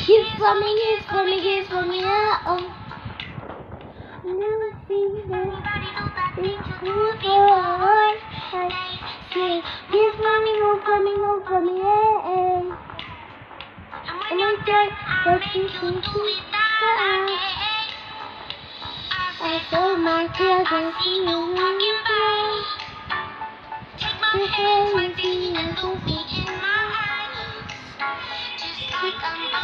He's for me, he's for me, he's for me, oh. Never seen that it's good boy. He's for me, move for me, move for me, yeah. And I said that you should do it that. I saw my tears, I see you walking by. Take my hands, my feet, and look me in my eyes. Just like I'm